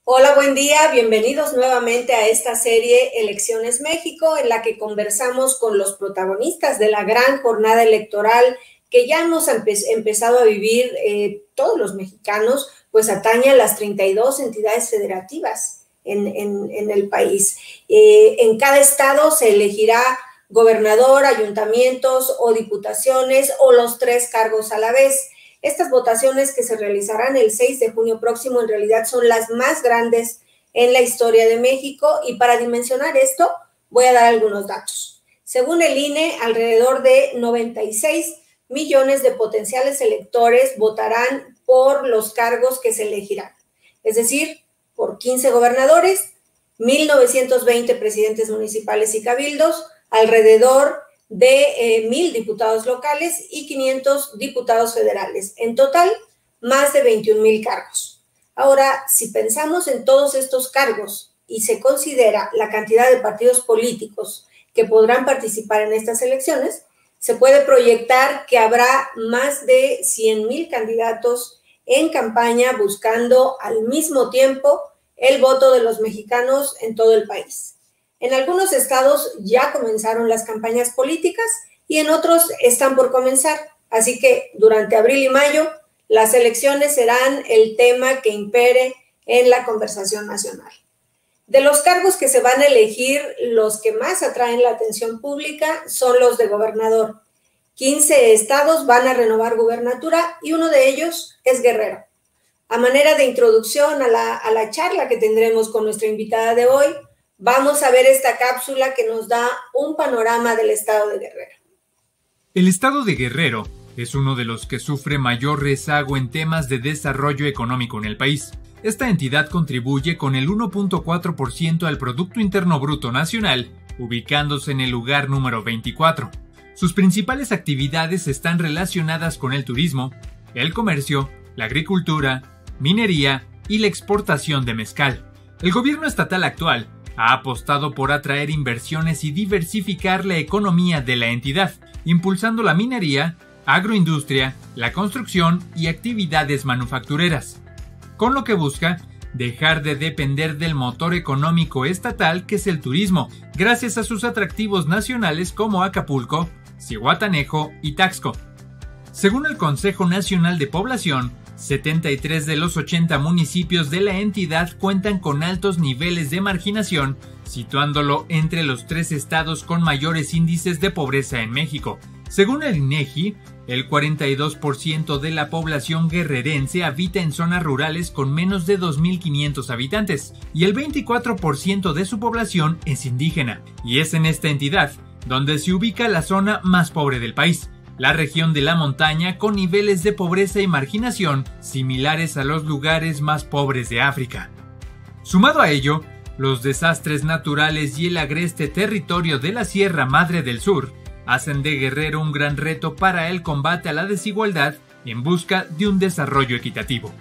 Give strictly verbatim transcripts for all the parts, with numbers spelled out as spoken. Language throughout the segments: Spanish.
Hola, buen día, bienvenidos nuevamente a esta serie Elecciones México, en la que conversamos con los protagonistas de la gran jornada electoral que ya hemos empe empezado a vivir eh, todos los mexicanos, pues atañe a las treinta y dos entidades federativas en, en, en el país. Eh, en cada estado se elegirá gobernador, ayuntamientos o diputaciones o los tres cargos a la vez. Estas votaciones que se realizarán el seis de junio próximo en realidad son las más grandes en la historia de México, y para dimensionar esto voy a dar algunos datos. Según el I N E, alrededor de noventa y seis millones de potenciales electores votarán por los cargos que se elegirán, es decir, por quince gobernadores, mil novecientos veinte presidentes municipales y cabildos, alrededor de eh, mil diputados locales y quinientos diputados federales. En total, más de veintiún mil cargos. Ahora, si pensamos en todos estos cargos y se considera la cantidad de partidos políticos que podrán participar en estas elecciones, se puede proyectar que habrá más de cien mil candidatos en campaña buscando al mismo tiempo el voto de los mexicanos en todo el país. En algunos estados ya comenzaron las campañas políticas y en otros están por comenzar. Así que durante abril y mayo las elecciones serán el tema que impere en la conversación nacional. De los cargos que se van a elegir, los que más atraen la atención pública son los de gobernador. quince estados van a renovar gubernatura y uno de ellos es Guerrero. A manera de introducción a la, a la charla que tendremos con nuestra invitada de hoy, vamos a ver esta cápsula que nos da un panorama del estado de Guerrero. El estado de Guerrero es uno de los que sufre mayor rezago en temas de desarrollo económico en el país. Esta entidad contribuye con el uno punto cuatro por ciento al Producto Interno Bruto Nacional, ubicándose en el lugar número veinticuatro. Sus principales actividades están relacionadas con el turismo, el comercio, la agricultura, minería y la exportación de mezcal. El gobierno estatal actual ha apostado por atraer inversiones y diversificar la economía de la entidad, impulsando la minería, agroindustria, la construcción y actividades manufactureras, con lo que busca dejar de depender del motor económico estatal que es el turismo, gracias a sus atractivos nacionales como Acapulco, Zihuatanejo y Taxco. Según el Consejo Nacional de Población, setenta y tres de los ochenta municipios de la entidad cuentan con altos niveles de marginación, situándolo entre los tres estados con mayores índices de pobreza en México. Según el INEGI, el cuarenta y dos por ciento de la población guerrerense habita en zonas rurales con menos de dos mil quinientos habitantes, y el veinticuatro por ciento de su población es indígena, y es en esta entidad donde se ubica la zona más pobre del país, la región de la montaña, con niveles de pobreza y marginación similares a los lugares más pobres de África. Sumado a ello, los desastres naturales y el agreste territorio de la Sierra Madre del Sur hacen de Guerrero un gran reto para el combate a la desigualdad en busca de un desarrollo equitativo.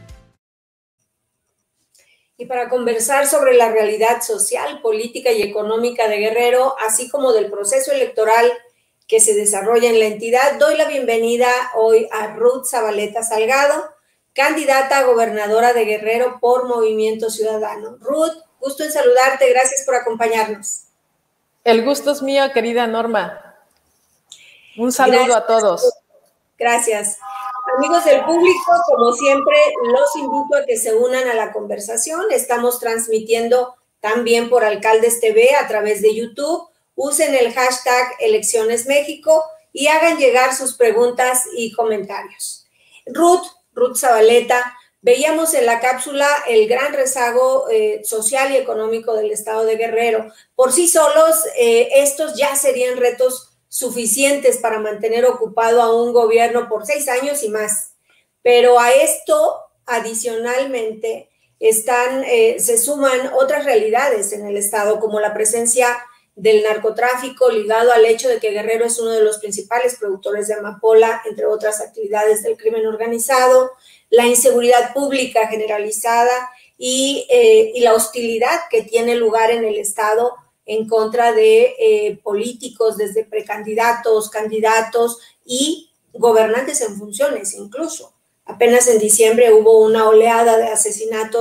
Y para conversar sobre la realidad social, política y económica de Guerrero, así como del proceso electoral que se desarrolla en la entidad, doy la bienvenida hoy a Ruth Zabaleta Salgado, candidata a gobernadora de Guerrero por Movimiento Ciudadano. Ruth, gusto en saludarte, gracias por acompañarnos. El gusto es mío, querida Norma. Un saludo gracias a todos. Gracias. Amigos del público, como siempre, los invito a que se unan a la conversación. Estamos transmitiendo también por Alcaldes T V a través de YouTube. Usen el hashtag Elecciones México y hagan llegar sus preguntas y comentarios. Ruth, Ruth Zabaleta, veíamos en la cápsula el gran rezago eh, social y económico del estado de Guerrero. Por sí solos, eh, estos ya serían retos suficientes para mantener ocupado a un gobierno por seis años y más. Pero a esto, adicionalmente, están, eh, se suman otras realidades en el estado, como la presencia del narcotráfico ligado al hecho de que Guerrero es uno de los principales productores de amapola, entre otras actividades del crimen organizado, la inseguridad pública generalizada y, eh, y la hostilidad que tiene lugar en el estado en contra de eh, políticos, desde precandidatos, candidatos y gobernantes en funciones incluso. Apenas en diciembre hubo una oleada de asesinatos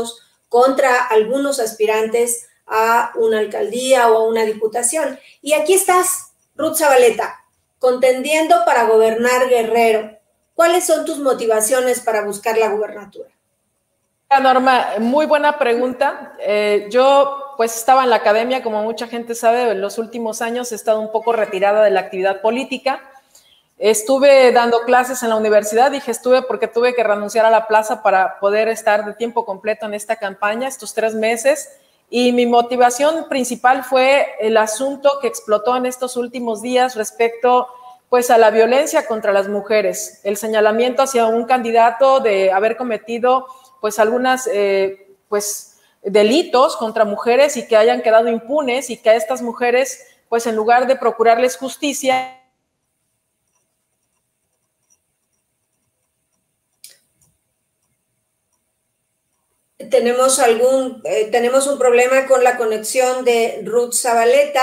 contra algunos aspirantes a una alcaldía o a una diputación. Y aquí estás, Ruth Zabaleta, contendiendo para gobernar Guerrero. ¿Cuáles son tus motivaciones para buscar la gubernatura? Norma, muy buena pregunta. Eh, yo pues estaba en la academia, como mucha gente sabe, en los últimos años he estado un poco retirada de la actividad política. Estuve dando clases en la universidad, dije estuve porque tuve que renunciar a la plaza para poder estar de tiempo completo en esta campaña, estos tres meses, y mi motivación principal fue el asunto que explotó en estos últimos días respecto pues a la violencia contra las mujeres, el señalamiento hacia un candidato de haber cometido pues algunas eh, pues delitos contra mujeres y que hayan quedado impunes y que a estas mujeres pues en lugar de procurarles justicia. Tenemos algún, eh, tenemos un problema con la conexión de Ruth Zabaleta.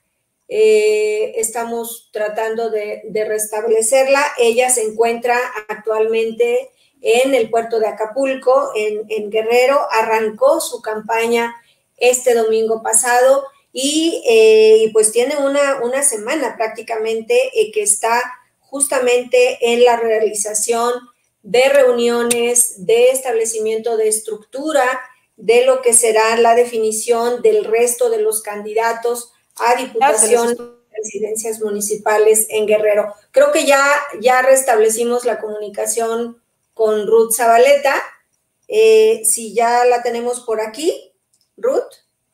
Eh, estamos tratando de, de restablecerla. Ella se encuentra actualmente en el puerto de Acapulco, en, en Guerrero. Arrancó su campaña este domingo pasado y eh, pues tiene una, una semana prácticamente eh, que está justamente en la realización de reuniones, de establecimiento de estructura, de lo que será la definición del resto de los candidatos a diputación, presidencias municipales en Guerrero. Creo que ya, ya restablecimos la comunicación con Ruth Zabaleta. Eh, si ya la tenemos por aquí, Ruth.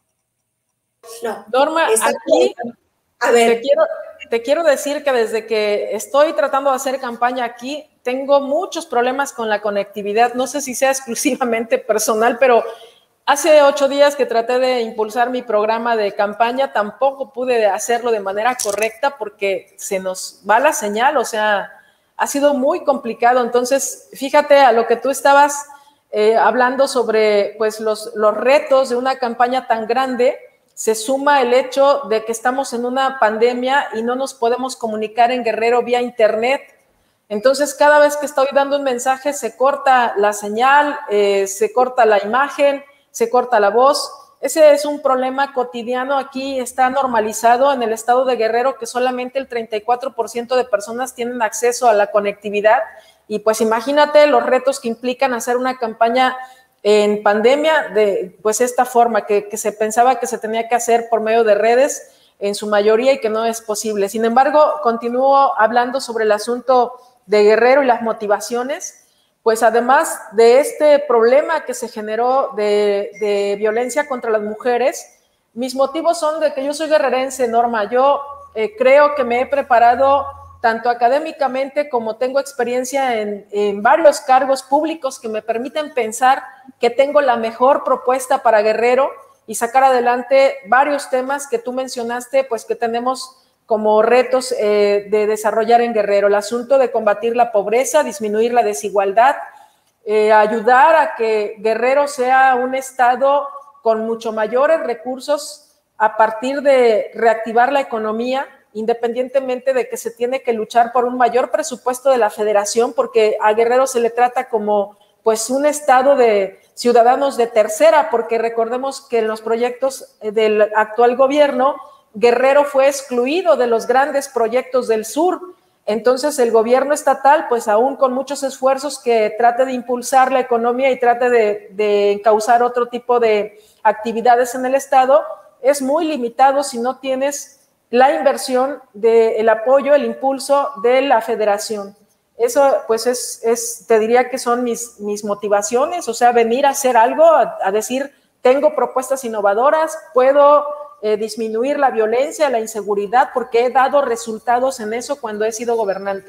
No. Norma, aquí, a ver. Te quiero, te quiero decir que desde que estoy tratando de hacer campaña aquí, tengo muchos problemas con la conectividad. No sé si sea exclusivamente personal, pero hace ocho días que traté de impulsar mi programa de campaña, tampoco pude hacerlo de manera correcta porque se nos va la señal, o sea, ha sido muy complicado. Entonces, fíjate a lo que tú estabas eh, hablando sobre pues, los, los retos de una campaña tan grande, se suma el hecho de que estamos en una pandemia y no nos podemos comunicar en Guerrero vía internet. Entonces, cada vez que estoy dando un mensaje, se corta la señal, eh, se corta la imagen, se corta la voz. Ese es un problema cotidiano. Aquí está normalizado en el estado de Guerrero que solamente el treinta y cuatro por ciento de personas tienen acceso a la conectividad. Y pues imagínate los retos que implican hacer una campaña en pandemia de pues esta forma que, que se pensaba que se tenía que hacer por medio de redes en su mayoría y que no es posible. Sin embargo, continúo hablando sobre el asunto de Guerrero y las motivaciones, pues además de este problema que se generó de, de violencia contra las mujeres, mis motivos son de que yo soy guerrerense, Norma. Yo eh, creo que me he preparado tanto académicamente como tengo experiencia en, en varios cargos públicos que me permiten pensar que tengo la mejor propuesta para Guerrero y sacar adelante varios temas que tú mencionaste, pues que tenemos como retos eh, de desarrollar en Guerrero. El asunto de combatir la pobreza, disminuir la desigualdad, eh, ayudar a que Guerrero sea un estado con mucho mayores recursos a partir de reactivar la economía, independientemente de que se tiene que luchar por un mayor presupuesto de la federación, porque a Guerrero se le trata como pues un estado de ciudadanos de tercera, porque recordemos que en los proyectos del actual gobierno, Guerrero fue excluido de los grandes proyectos del sur. Entonces el gobierno estatal, pues aún con muchos esfuerzos que trate de impulsar la economía y trate de, de encauzar otro tipo de actividades en el estado, es muy limitado si no tienes la inversión del apoyo, el impulso de la federación. Eso pues es, es te diría que son mis, mis motivaciones, o sea, venir a hacer algo, a, a decir, tengo propuestas innovadoras, puedo Eh, disminuir la violencia, la inseguridad, porque he dado resultados en eso cuando he sido gobernante.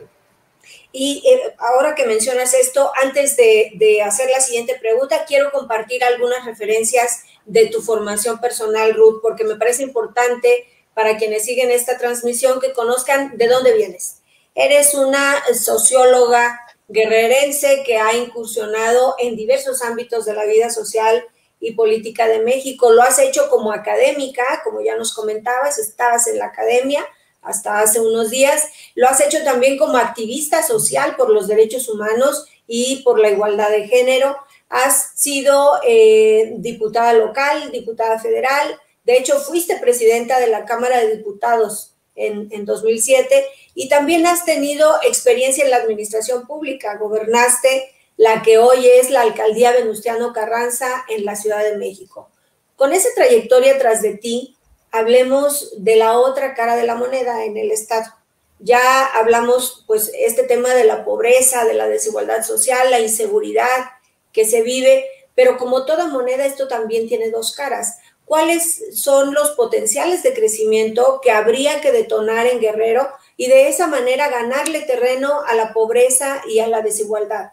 Y eh, ahora que mencionas esto, antes de, de hacer la siguiente pregunta, quiero compartir algunas referencias de tu formación personal, Ruth, porque me parece importante para quienes siguen esta transmisión que conozcan de dónde vienes. Eres una socióloga guerrerense que ha incursionado en diversos ámbitos de la vida social y política de México. Lo has hecho como académica, como ya nos comentabas, estabas en la academia hasta hace unos días. Lo has hecho también como activista social por los derechos humanos y por la igualdad de género. has sido eh, diputada local, diputada federal, de hecho fuiste presidenta de la Cámara de Diputados en, en dos mil siete y también has tenido experiencia en la administración pública, gobernaste la que hoy es la alcaldía Venustiano Carranza en la Ciudad de México. Con esa trayectoria tras de ti, hablemos de la otra cara de la moneda en el Estado. Ya hablamos, pues, este tema de la pobreza, de la desigualdad social, la inseguridad que se vive, pero como toda moneda, esto también tiene dos caras. ¿Cuáles son los potenciales de crecimiento que habría que detonar en Guerrero y de esa manera ganarle terreno a la pobreza y a la desigualdad?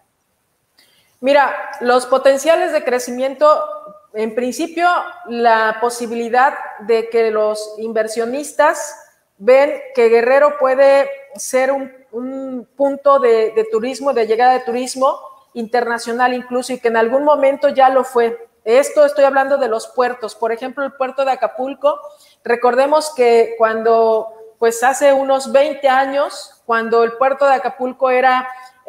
Mira, los potenciales de crecimiento, en principio, la posibilidad de que los inversionistas ven que Guerrero puede ser un, un punto de, de turismo, de llegada de turismo internacional incluso, y que en algún momento ya lo fue. Esto estoy hablando de los puertos, por ejemplo, el puerto de Acapulco. Recordemos que cuando, pues hace unos veinte años, cuando el puerto de Acapulco era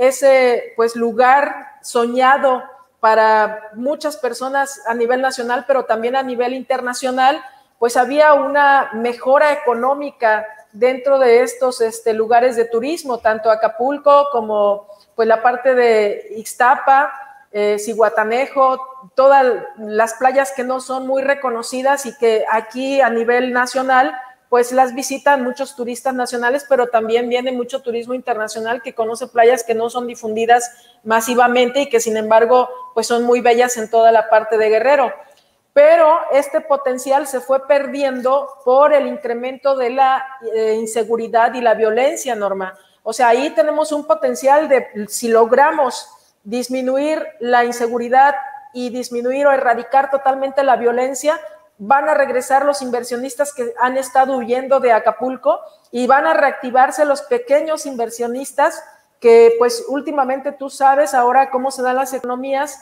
ese, pues, lugar soñado para muchas personas a nivel nacional, pero también a nivel internacional, pues había una mejora económica dentro de estos este, lugares de turismo, tanto Acapulco como pues la parte de Ixtapa, eh, Zihuatanejo, todas las playas que no son muy reconocidas y que aquí a nivel nacional pues las visitan muchos turistas nacionales, pero también viene mucho turismo internacional que conoce playas que no son difundidas masivamente y que sin embargo pues son muy bellas en toda la parte de Guerrero. Pero este potencial se fue perdiendo por el incremento de la eh, inseguridad y la violencia, Norma. O sea, ahí tenemos un potencial de, si logramos disminuir la inseguridad y disminuir o erradicar totalmente la violencia, van a regresar los inversionistas que han estado huyendo de Acapulco y van a reactivarse los pequeños inversionistas que, pues, últimamente tú sabes ahora cómo se dan las economías.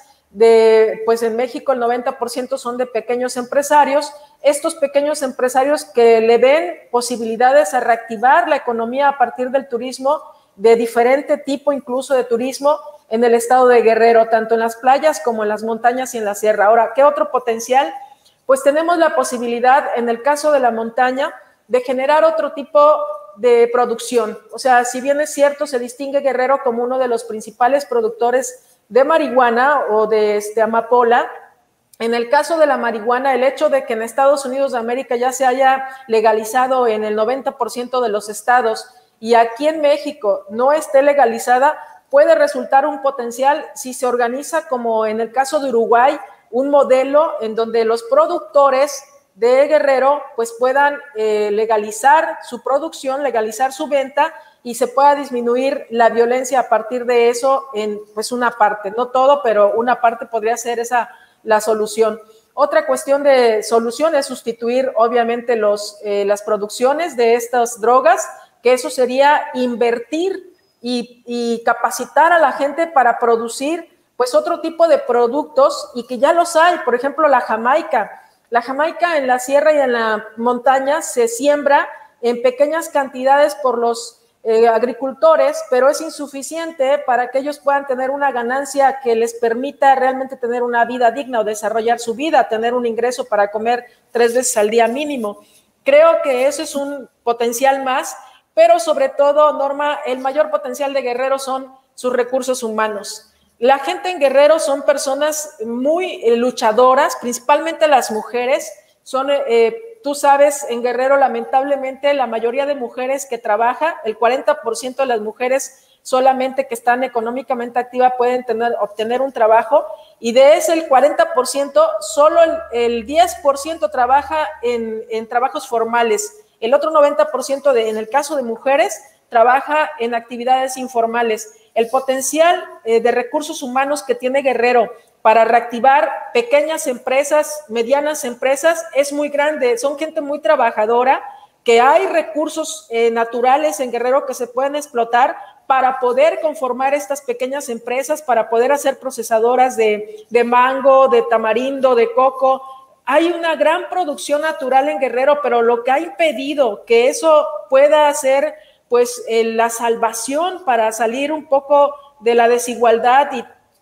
De, pues en México el noventa por ciento son de pequeños empresarios, estos pequeños empresarios que le ven posibilidades a reactivar la economía a partir del turismo, de diferente tipo incluso de turismo en el estado de Guerrero, tanto en las playas como en las montañas y en la sierra. Ahora, ¿qué otro potencial? Pues tenemos la posibilidad, en el caso de la montaña, de generar otro tipo de producción. O sea, si bien es cierto, se distingue Guerrero como uno de los principales productores de marihuana o de este, amapola. En el caso de la marihuana, el hecho de que en Estados Unidos de América ya se haya legalizado en el noventa por ciento de los estados y aquí en México no esté legalizada, puede resultar un potencial si se organiza, como en el caso de Uruguay, un modelo en donde los productores de Guerrero pues puedan eh, legalizar su producción, legalizar su venta y se pueda disminuir la violencia a partir de eso en pues una parte, no todo, pero una parte podría ser esa la solución. Otra cuestión de solución es sustituir obviamente los, eh, las producciones de estas drogas, que eso sería invertir y, y capacitar a la gente para producir pues otro tipo de productos y que ya los hay, por ejemplo la jamaica. La jamaica en la sierra y en la montaña se siembra en pequeñas cantidades por los Eh, agricultores, pero es insuficiente para que ellos puedan tener una ganancia que les permita realmente tener una vida digna o desarrollar su vida, tener un ingreso para comer tres veces al día mínimo. Creo que eso es un potencial más, pero sobre todo, Norma, el mayor potencial de Guerrero son sus recursos humanos. La gente en Guerrero son personas muy eh, luchadoras, principalmente las mujeres, son... Eh, Tú sabes, en Guerrero, lamentablemente, la mayoría de mujeres que trabaja, el cuarenta por ciento de las mujeres solamente que están económicamente activas pueden tener, obtener un trabajo, y de ese el cuarenta por ciento, solo el, el diez por ciento trabaja en, en trabajos formales. El otro noventa por ciento, de, en el caso de mujeres, trabaja en actividades informales. El potencial eh, de recursos humanos que tiene Guerrero para reactivar pequeñas empresas, medianas empresas, es muy grande. Son gente muy trabajadora, que hay recursos eh, naturales en Guerrero que se pueden explotar para poder conformar estas pequeñas empresas, para poder hacer procesadoras de, de mango, de tamarindo, de coco. Hay una gran producción natural en Guerrero, pero lo que ha impedido que eso pueda ser pues eh, la salvación para salir un poco de la desigualdad y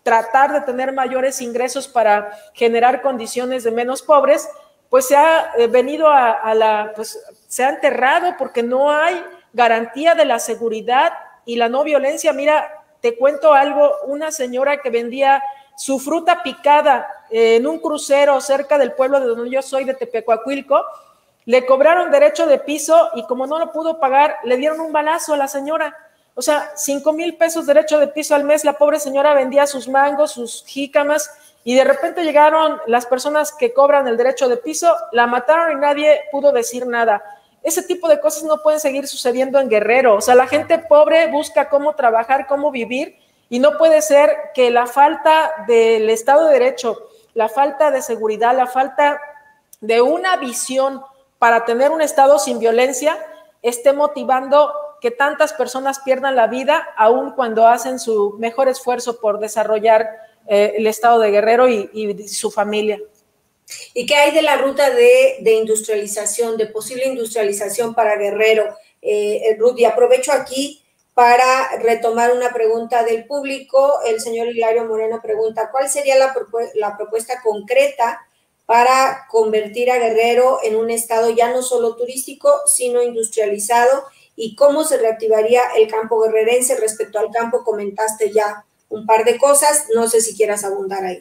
tratar de tener mayores ingresos para generar condiciones de menos pobres, pues se ha eh, venido a, a la, pues se ha enterrado porque no hay garantía de la seguridad y la no violencia. Mira, te cuento algo, una señora que vendía su fruta picada eh, en un crucero cerca del pueblo de donde yo soy, de Tepecuacuilco, le cobraron derecho de piso y como no lo pudo pagar, le dieron un balazo a la señora. O sea, cinco mil pesos derecho de piso al mes, la pobre señora vendía sus mangos, sus jícamas, y de repente llegaron las personas que cobran el derecho de piso, la mataron y nadie pudo decir nada. Ese tipo de cosas no pueden seguir sucediendo en Guerrero. O sea, la gente pobre busca cómo trabajar, cómo vivir, y no puede ser que la falta del Estado de Derecho, la falta de seguridad, la falta de una visión para tener un Estado sin violencia esté motivando que tantas personas pierdan la vida, aun cuando hacen su mejor esfuerzo por desarrollar eh, el Estado de Guerrero y, y su familia. ¿Y qué hay de la ruta de, de industrialización, de posible industrialización para Guerrero? Eh, Ruth, y aprovecho aquí para retomar una pregunta del público. El señor Hilario Moreno pregunta, ¿cuál sería la, propu la propuesta concreta para convertir a Guerrero en un estado ya no solo turístico, sino industrializado? ¿Y cómo se reactivaría el campo guerrerense? Respecto al campo, comentaste ya un par de cosas, no sé si quieras abundar ahí.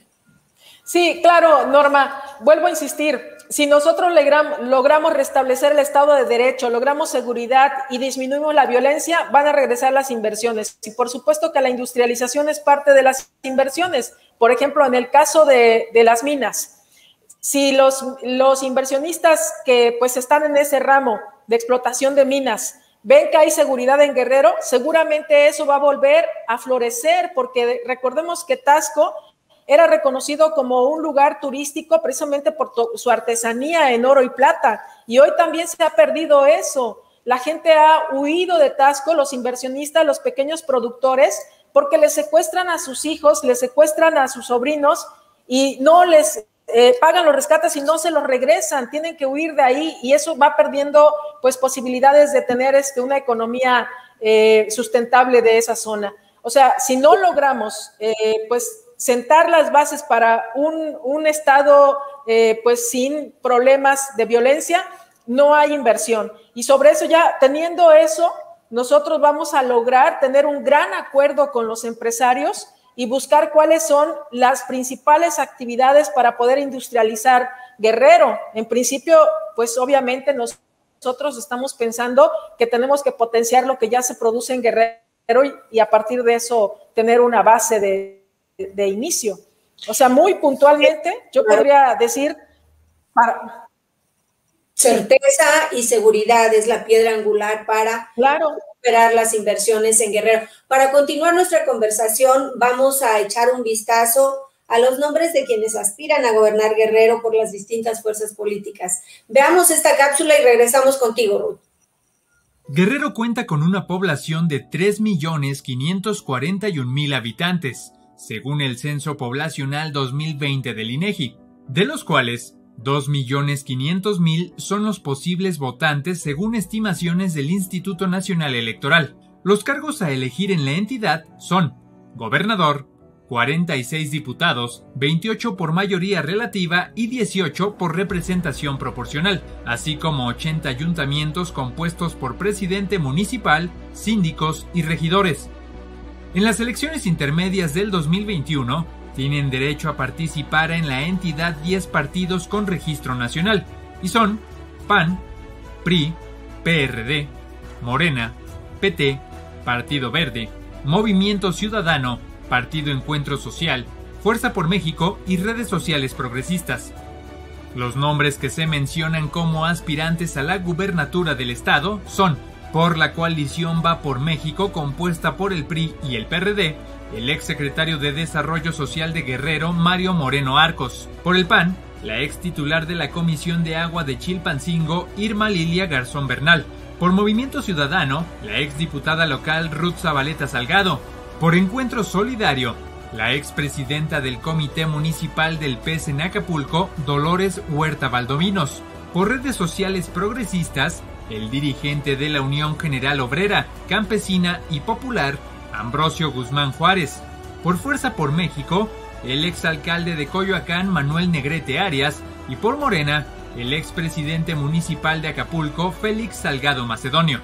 Sí, claro, Norma, vuelvo a insistir, si nosotros logramos restablecer el Estado de Derecho, logramos seguridad y disminuimos la violencia, van a regresar las inversiones. Y por supuesto que la industrialización es parte de las inversiones. Por ejemplo, en el caso de, de las minas, si los, los inversionistas que pues están en ese ramo de explotación de minas ven que hay seguridad en Guerrero, seguramente eso va a volver a florecer, porque recordemos que Taxco era reconocido como un lugar turístico precisamente por su artesanía en oro y plata, y hoy también se ha perdido eso. La gente ha huido de Taxco, los inversionistas, los pequeños productores, porque les secuestran a sus hijos, les secuestran a sus sobrinos y no les eh, pagan los rescates y no se los regresan, tienen que huir de ahí, y eso va perdiendo pues posibilidades de tener este, una economía eh, sustentable de esa zona. O sea, si no logramos eh, pues sentar las bases para un, un estado eh, pues sin problemas de violencia, no hay inversión. Y sobre eso ya, teniendo eso, nosotros vamos a lograr tener un gran acuerdo con los empresarios y buscar cuáles son las principales actividades para poder industrializar Guerrero. En principio, pues obviamente nosotros estamos pensando que tenemos que potenciar lo que ya se produce en Guerrero y, y a partir de eso tener una base de de inicio. O sea, muy puntualmente, yo podría decir para... certeza y seguridad es la piedra angular para claro. recuperar las inversiones en Guerrero. Para continuar nuestra conversación, vamos a echar un vistazo a los nombres de quienes aspiran a gobernar Guerrero por las distintas fuerzas políticas. Veamos esta cápsula y regresamos contigo, Ruth. Guerrero cuenta con una población de tres millones quinientos cuarenta y un mil habitantes, según el Censo Poblacional dos mil veinte del INEGI, de los cuales dos millones quinientos mil son los posibles votantes según estimaciones del Instituto Nacional Electoral. Los cargos a elegir en la entidad son gobernador, cuarenta y seis diputados, veintiocho por mayoría relativa y dieciocho por representación proporcional, así como ochenta ayuntamientos compuestos por presidente municipal, síndicos y regidores. En las elecciones intermedias del dos mil veintiuno, tienen derecho a participar en la entidad diez partidos con registro nacional, y son P A N, P R I, P R D, Morena, P T, Partido Verde, Movimiento Ciudadano, Partido Encuentro Social, Fuerza por México y redes sociales progresistas. Los nombres que se mencionan como aspirantes a la gubernatura del estado son: por la coalición Va por México, compuesta por el P R I y el P R D, el exsecretario de Desarrollo Social de Guerrero, Mario Moreno Arcos. Por el P A N, la ex titular de la Comisión de Agua de Chilpancingo, Irma Lilia Garzón Bernal. Por Movimiento Ciudadano, la ex diputada local, Ruth Zabaleta Salgado. Por Encuentro Solidario, la expresidenta del Comité Municipal del P E S en Acapulco, Dolores Huerta Valdovinos. Por redes sociales progresistas, el dirigente de la Unión General Obrera, Campesina y Popular, Ambrosio Guzmán Juárez. Por Fuerza por México, el exalcalde de Coyoacán, Manuel Negrete Arias, y por Morena, el expresidente municipal de Acapulco, Félix Salgado Macedonio.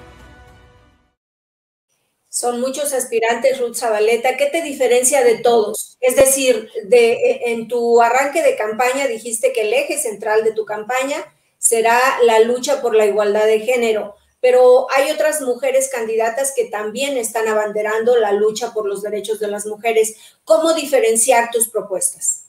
Son muchos aspirantes, Ruth Zabaleta. ¿Qué te diferencia de todos? Es decir, de, en tu arranque de campaña dijiste que el eje central de tu campaña será la lucha por la igualdad de género, pero hay otras mujeres candidatas que también están abanderando la lucha por los derechos de las mujeres. ¿Cómo diferenciar tus propuestas?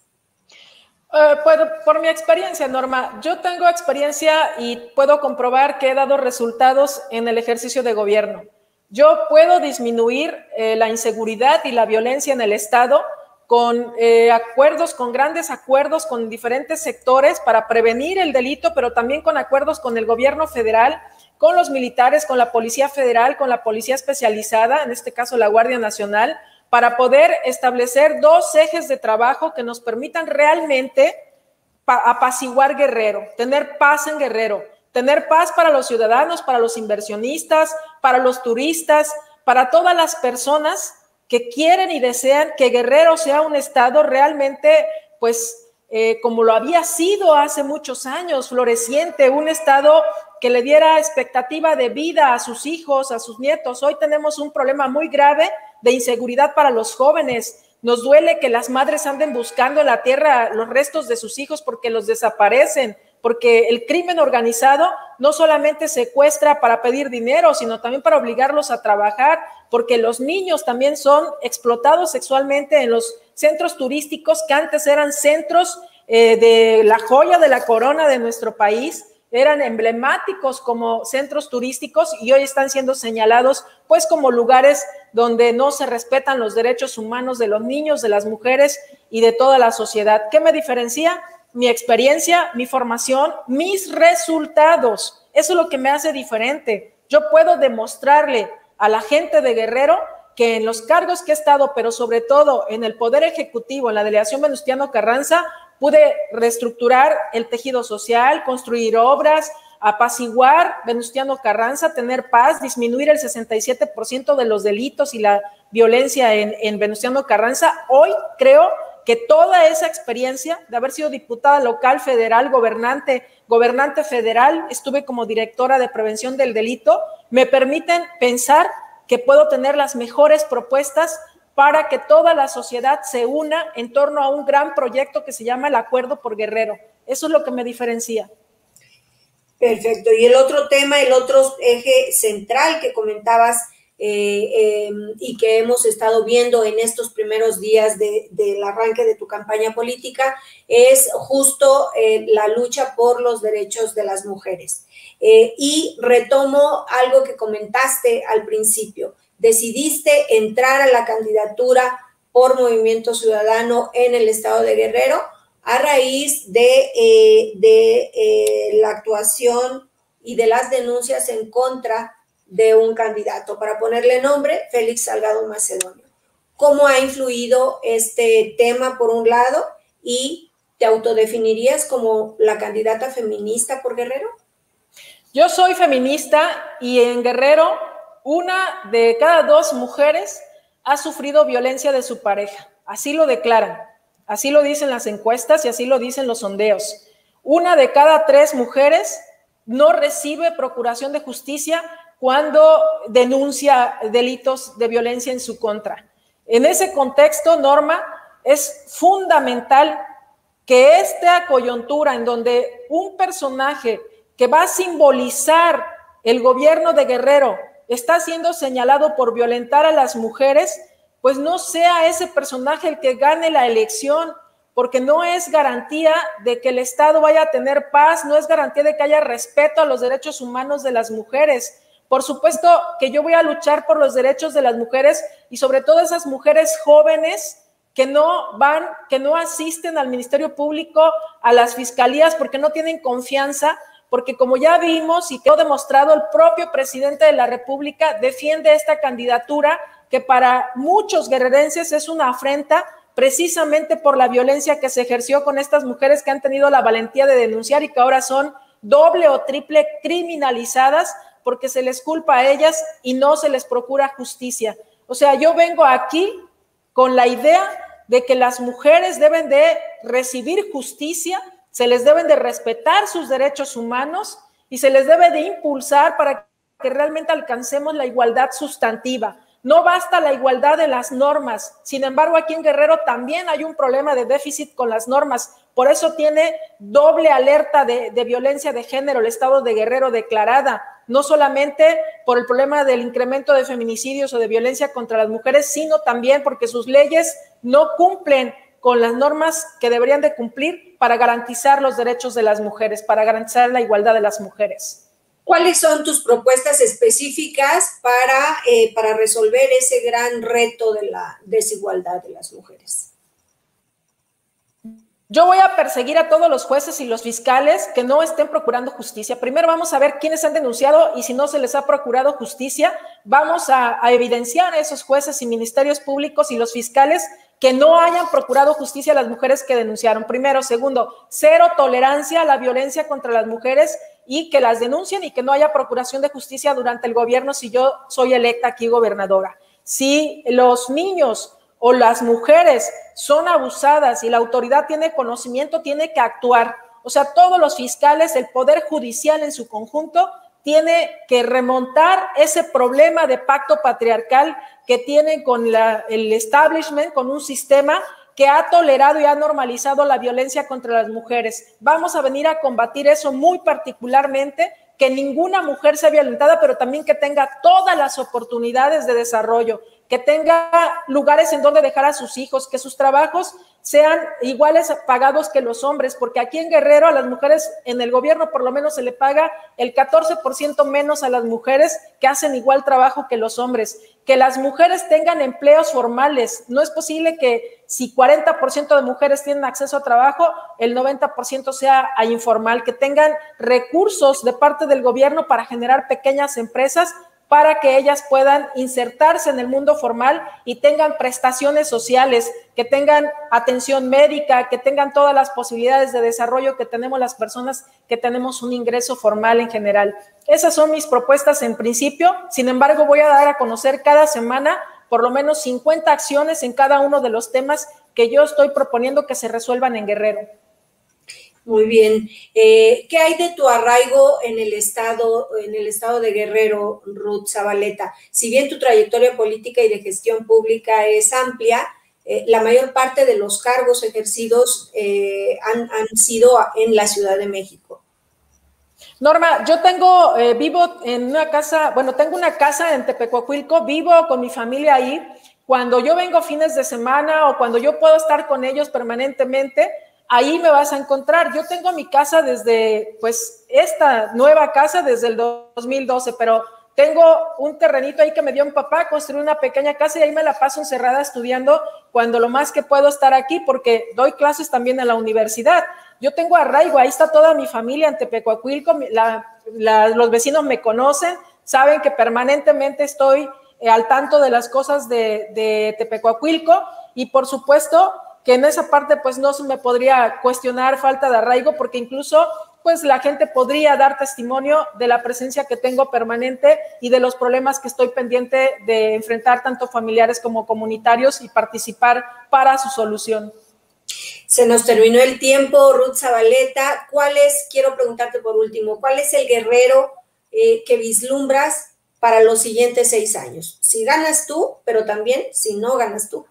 Uh, puedo, por mi experiencia, Norma, yo tengo experiencia y puedo comprobar que he dado resultados en el ejercicio de gobierno. Yo puedo disminuir eh, la inseguridad y la violencia en el Estado con eh, acuerdos, con grandes acuerdos con diferentes sectores para prevenir el delito, pero también con acuerdos con el gobierno federal, con los militares, con la Policía Federal, con la Policía Especializada, en este caso la Guardia Nacional, para poder establecer dos ejes de trabajo que nos permitan realmente apaciguar Guerrero, tener paz en Guerrero, tener paz para los ciudadanos, para los inversionistas, para los turistas, para todas las personas que quieren y desean que Guerrero sea un estado realmente, pues, eh, como lo había sido hace muchos años, floreciente, un estado que le diera expectativa de vida a sus hijos, a sus nietos. Hoy tenemos un problema muy grave de inseguridad para los jóvenes. Nos duele que las madres anden buscando en la tierra los restos de sus hijos porque los desaparecen, porque el crimen organizado no solamente secuestra para pedir dinero, sino también para obligarlos a trabajar, porque los niños también son explotados sexualmente en los centros turísticos que antes eran centros eh, de la joya de la corona de nuestro país, eran emblemáticos como centros turísticos y hoy están siendo señalados pues como lugares donde no se respetan los derechos humanos de los niños, de las mujeres y de toda la sociedad. ¿Qué me diferencia? Mi experiencia, mi formación, mis resultados. Eso es lo que me hace diferente. Yo puedo demostrarle a la gente de Guerrero que en los cargos que he estado, pero sobre todo en el Poder Ejecutivo, en la delegación Venustiano Carranza, pude reestructurar el tejido social, construir obras, apaciguar Venustiano Carranza, tener paz, disminuir el sesenta y siete por ciento de los delitos y la violencia en, en Venustiano Carranza. Hoy creo que toda esa experiencia de haber sido diputada local, federal, gobernante, gobernante federal, estuve como directora de prevención del delito, me permiten pensar que puedo tener las mejores propuestas para que toda la sociedad se una en torno a un gran proyecto que se llama el Acuerdo por Guerrero. Eso es lo que me diferencia. Perfecto. Y el otro tema, el otro eje central que comentabas eh, eh, y que hemos estado viendo en estos primeros días de, del arranque de tu campaña política es justo eh, la lucha por los derechos de las mujeres. Eh, y retomo algo que comentaste al principio. Decidiste entrar a la candidatura por Movimiento Ciudadano en el estado de Guerrero a raíz de, eh, de eh, la actuación y de las denuncias en contra de un candidato, para ponerle nombre, Félix Salgado Macedonio. ¿Cómo ha influido este tema por un lado y te autodefinirías como la candidata feminista por Guerrero? Yo soy feminista y en Guerrero una de cada dos mujeres ha sufrido violencia de su pareja. Así lo declaran, así lo dicen las encuestas y así lo dicen los sondeos. Una de cada tres mujeres no recibe procuración de justicia cuando denuncia delitos de violencia en su contra. En ese contexto, Norma, es fundamental que esta coyuntura en donde un personaje que va a simbolizar el gobierno de Guerrero está siendo señalado por violentar a las mujeres, pues no sea ese personaje el que gane la elección, porque no es garantía de que el Estado vaya a tener paz, no es garantía de que haya respeto a los derechos humanos de las mujeres. Por supuesto que yo voy a luchar por los derechos de las mujeres y sobre todo esas mujeres jóvenes que no van, que no asisten al Ministerio Público, a las fiscalías, porque no tienen confianza, porque como ya vimos y quedó demostrado, el propio presidente de la República defiende esta candidatura que para muchos guerrerenses es una afrenta precisamente por la violencia que se ejerció con estas mujeres que han tenido la valentía de denunciar y que ahora son doble o triple criminalizadas porque se les culpa a ellas y no se les procura justicia. O sea, yo vengo aquí con la idea de que las mujeres deben de recibir justicia, se les deben de respetar sus derechos humanos y se les debe de impulsar para que realmente alcancemos la igualdad sustantiva. No basta la igualdad de las normas. Sin embargo, aquí en Guerrero también hay un problema de déficit con las normas. Por eso tiene doble alerta de, de violencia de género el estado de Guerrero declarada, no solamente por el problema del incremento de feminicidios o de violencia contra las mujeres, sino también porque sus leyes no cumplen con las normas que deberían de cumplir para garantizar los derechos de las mujeres, para garantizar la igualdad de las mujeres. ¿Cuáles son tus propuestas específicas para, eh, para resolver ese gran reto de la desigualdad de las mujeres? Yo voy a perseguir a todos los jueces y los fiscales que no estén procurando justicia. Primero vamos a ver quiénes han denunciado y si no se les ha procurado justicia, vamos a, a evidenciar a esos jueces y ministerios públicos y los fiscales que no hayan procurado justicia a las mujeres que denunciaron. Primero. Segundo, cero tolerancia a la violencia contra las mujeres y que las denuncien y que no haya procuración de justicia durante el gobierno si yo soy electa aquí gobernadora. Si los niños o las mujeres son abusadas y la autoridad tiene conocimiento, tiene que actuar. O sea, todos los fiscales, el Poder Judicial en su conjunto, tiene que remontar ese problema de pacto patriarcal que tienen con la, el establishment, con un sistema que ha tolerado y ha normalizado la violencia contra las mujeres. Vamos a venir a combatir eso muy particularmente, que ninguna mujer sea violentada, pero también que tenga todas las oportunidades de desarrollo, que tenga lugares en donde dejar a sus hijos, que sus trabajos sean iguales pagados que los hombres, porque aquí en Guerrero a las mujeres en el gobierno por lo menos se le paga el catorce por ciento menos a las mujeres que hacen igual trabajo que los hombres, que las mujeres tengan empleos formales. No es posible que si cuarenta por ciento de mujeres tienen acceso a trabajo, el noventa por ciento sea a informal, que tengan recursos de parte del gobierno para generar pequeñas empresas para que ellas puedan insertarse en el mundo formal y tengan prestaciones sociales, que tengan atención médica, que tengan todas las posibilidades de desarrollo que tenemos las personas que tenemos un ingreso formal en general. Esas son mis propuestas en principio. Sin embargo, voy a dar a conocer cada semana por lo menos cincuenta acciones en cada uno de los temas que yo estoy proponiendo que se resuelvan en Guerrero. Muy bien. Eh, ¿Qué hay de tu arraigo en el estado, en el estado de Guerrero, Ruth Zabaleta? Si bien tu trayectoria política y de gestión pública es amplia, eh, la mayor parte de los cargos ejercidos eh, han, han sido en la Ciudad de México. Norma, yo tengo, eh, vivo en una casa, bueno, tengo una casa en Tepecuacuilco, vivo con mi familia ahí. Cuando yo vengo fines de semana o cuando yo puedo estar con ellos permanentemente, ahí me vas a encontrar. Yo tengo mi casa desde, pues, esta nueva casa desde el dos mil doce, pero tengo un terrenito ahí que me dio mi papá, construí una pequeña casa y ahí me la paso encerrada estudiando cuando lo más que puedo estar aquí, porque doy clases también en la universidad. Yo tengo arraigo, ahí está toda mi familia en Tepecuacuilco, la, la, los vecinos me conocen, saben que permanentemente estoy eh, al tanto de las cosas de, de Tepecuacuilco y por supuesto que en esa parte pues no se me podría cuestionar falta de arraigo, porque incluso pues la gente podría dar testimonio de la presencia que tengo permanente y de los problemas que estoy pendiente de enfrentar tanto familiares como comunitarios y participar para su solución. Se nos terminó el tiempo, Ruth Zabaleta. ¿Cuál es, quiero preguntarte por último, cuál es el Guerrero eh, que vislumbras para los siguientes seis años? Si ganas tú, pero también si no ganas tú.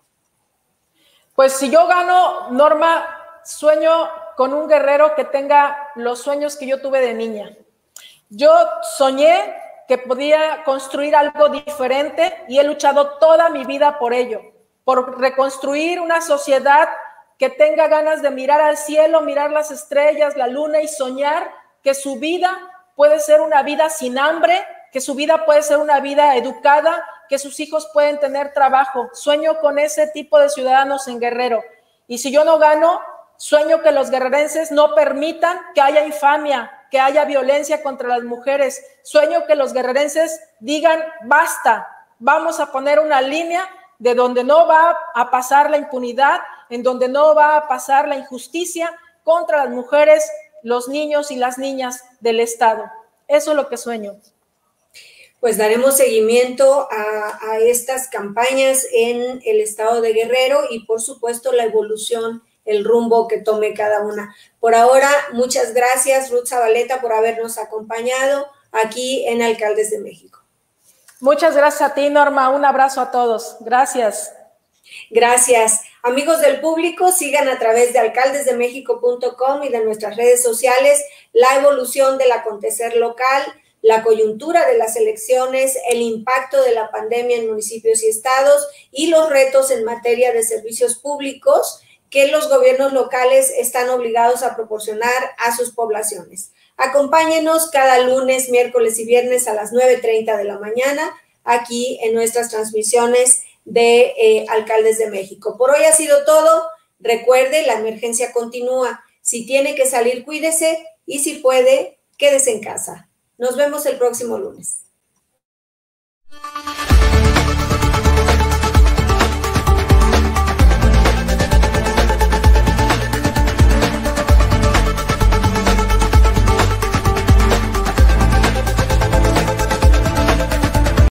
Pues si yo gano, Norma, sueño con un Guerrero que tenga los sueños que yo tuve de niña. Yo soñé que podía construir algo diferente y he luchado toda mi vida por ello, por reconstruir una sociedad que tenga ganas de mirar al cielo, mirar las estrellas, la luna y soñar que su vida puede ser una vida sin hambre, que su vida puede ser una vida educada, que sus hijos pueden tener trabajo. Sueño con ese tipo de ciudadanos en Guerrero. Y si yo no gano, sueño que los guerrerenses no permitan que haya infamia, que haya violencia contra las mujeres. Sueño que los guerrerenses digan, basta, vamos a poner una línea de donde no va a pasar la impunidad, en donde no va a pasar la injusticia contra las mujeres, los niños y las niñas del Estado. Eso es lo que sueño. pues daremos seguimiento a, a estas campañas en el estado de Guerrero y por supuesto la evolución, el rumbo que tome cada una. Por ahora, muchas gracias Ruth Zabaleta por habernos acompañado aquí en Alcaldes de México. Muchas gracias a ti, Norma. Un abrazo a todos. Gracias. Gracias. Amigos del público, sigan a través de alcaldes de méxico punto com y de nuestras redes sociales la evolución del acontecer local, la coyuntura de las elecciones, el impacto de la pandemia en municipios y estados y los retos en materia de servicios públicos que los gobiernos locales están obligados a proporcionar a sus poblaciones. Acompáñenos cada lunes, miércoles y viernes a las nueve treinta de la mañana aquí en nuestras transmisiones de eh, Alcaldes de México. Por hoy ha sido todo. Recuerde, la emergencia continúa. Si tiene que salir, cuídese y si puede, quédese en casa. Nos vemos el próximo lunes.